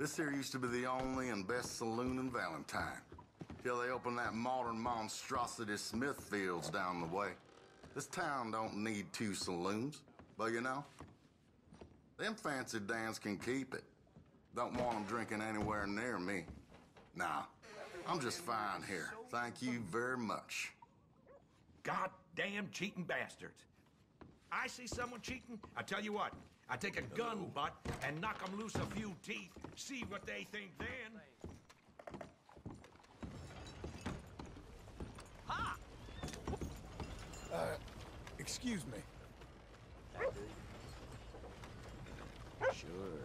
This here used to be the only and best saloon in Valentin. Till they opened that modern monstrosity Smithfields down the way. This town don't need two saloons, but you know, them fancy Dans can keep it. Don't want them drinking anywhere near me. Nah, I'm just fine here. Thank you very much. Goddamn cheating bastards. I see someone cheating, I tell you what, I take a gun butt and knock them loose a few teeth, see what they think then. Ha! Excuse me. Sure.